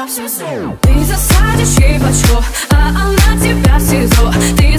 за все зло. Ты засадишь ей в очко, а она тебя в СИЗО. Ты